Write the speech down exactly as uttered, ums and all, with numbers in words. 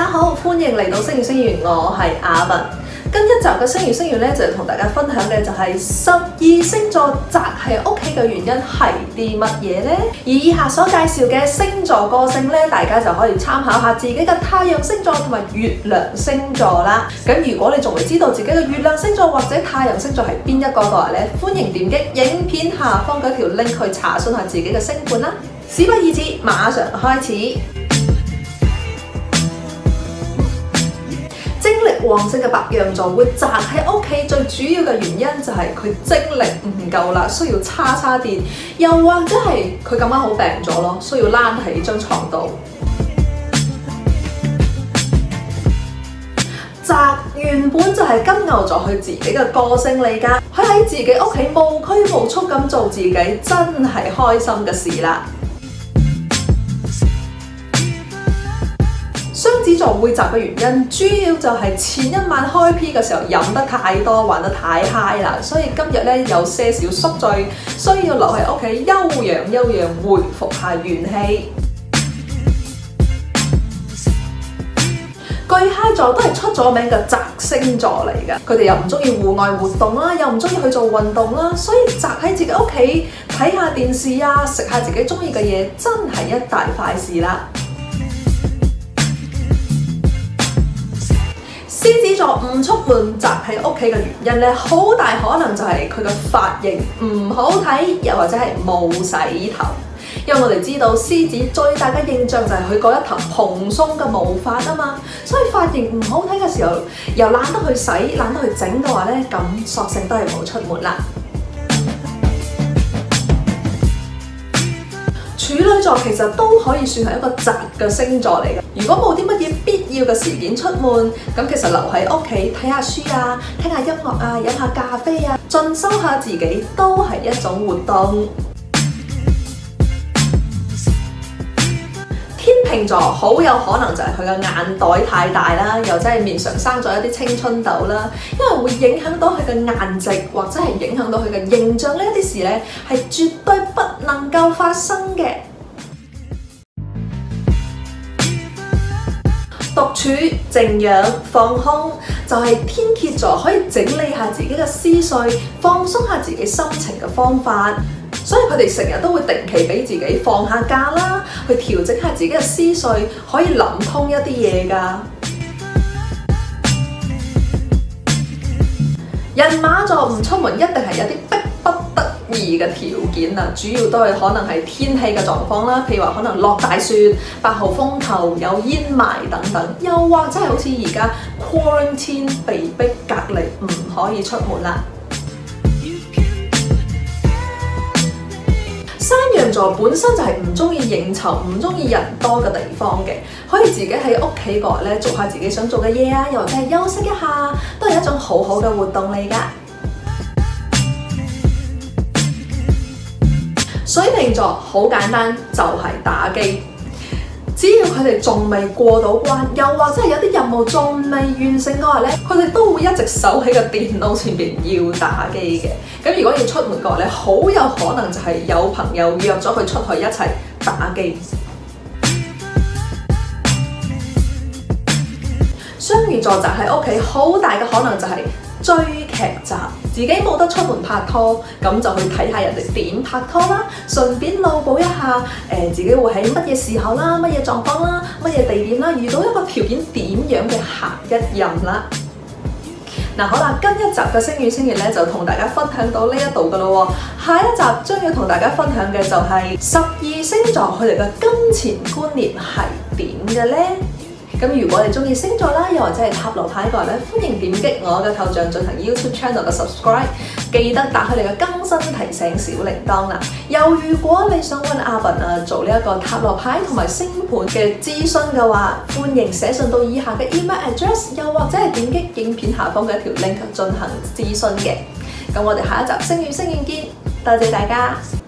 好，歡迎嚟到星語星語，我係阿文。今一集嘅星語星語咧，就同大家分享嘅就係十二星座宅喺屋企嘅原因係啲乜嘢呢？而以下所介紹嘅星座個性咧，大家就可以參考下自己嘅太陽星座同埋月亮星座啦。咁如果你仲未知道自己嘅月亮星座或者太陽星座係邊一個嘅話咧，歡迎點擊影片下方嗰條 link 去查詢下自己嘅星盤啦。事不宜遲，馬上開始。精力旺盛嘅白羊座會宅喺屋企，最主要嘅原因就係佢精力唔夠啦，需要叉叉電，又或者係佢咁啱好病咗咯，需要躝喺張床度。宅原本就係金牛座佢自己嘅個性嚟㗎，佢喺自己屋企無拘無束咁做自己，真係開心嘅事啦。雙子座會宅嘅原因，主要就係前一晚開 P 嘅時候飲得太多，玩得太 high 啦，所以今日咧有些少宿醉，需要留喺屋企休養休養，回復下元氣。巨蟹座都係出咗名嘅宅星座嚟㗎，佢哋又唔中意戶外活動啦，又唔中意去做運動啦，所以宅喺自己屋企睇下電視啊，食下自己中意嘅嘢，真係一大快事啦。獅子座唔出門宅喺屋企嘅原因咧，好大可能就係佢嘅髮型唔好睇，又或者係冇洗頭。因為我哋知道獅子最大嘅印象就係佢嗰一頭蓬鬆嘅毛髮啊嘛，所以髮型唔好睇嘅時候，又懶得去洗，懶得去整嘅話咧，咁索性都係冇出門啦。處女座其實都可以算係一個宅嘅星座嚟嘅。如果冇啲乜嘢必要嘅事件出門，咁其實留喺屋企睇下書啊，聽下音樂啊，飲下咖啡啊，進修下自己都係一種活動。天秤座好有可能就係佢嘅眼袋太大啦，又真係面上生咗一啲青春痘啦，因為會影響到佢嘅顏值，或者係影響到佢嘅形象呢一啲事咧，係絕對不能夠發生嘅。獨處、靜養、放空，就係天蠍座可以整理下自己嘅思緒、放鬆下自己心情嘅方法。所以佢哋成日都會定期俾自己放下假啦，去調整下自己嘅思緒，可以諗通一啲嘢㗎。人馬座唔出門一定係有啲逼不得已嘅條件啊，主要都係可能係天氣嘅狀況啦，譬如話可能落大雪、八號風球、有煙霾等等，又或者係好似而家 quarantine 被逼隔離，唔可以出門啦。山羊座本身就係唔中意應酬、唔中意人多嘅地方嘅，可以自己喺屋企嗰日咧做下自己想做嘅嘢啊，又或者係休息一下，都係一種好好嘅活動嚟㗎。水瓶座好簡單，就係打機。只要佢哋仲未過到關，又或者係有啲任務仲未完成嘅話咧，佢哋都會一直守喺個電腦前邊要打機嘅。咁如果要出門嘅話咧，好有可能就係有朋友約咗佢出去一齊打機。雙魚座宅喺屋企，好大嘅可能就係追劇集，自己冇得出門拍拖，咁就去睇下人哋點拍拖啦，順便腦補一下，誒、呃、自己會喺乜嘢時候啦、乜嘢狀況啦、乜嘢地點啦，遇到一個條件點樣嘅下一任啦。嗱，好啦，今一集嘅星語星語咧就同大家分享到呢一度噶咯喎，下一集將要同大家分享嘅就係十二星座佢哋嘅金錢觀念係點嘅咧。咁如果你中意星座啦，又或者係塔羅牌嘅話咧，歡迎點擊我嘅頭像進行 YouTube channel 嘅 subscribe， 記得打開你嘅更新提醒小鈴鐺啦。又如果你想揾阿文啊做呢一個塔羅牌同埋星盤嘅諮詢嘅話，歡迎寫信到以下嘅 email address， 又或者係點擊影片下方嘅一條 link 進行諮詢嘅。咁我哋下一集星語星語見，多謝大家。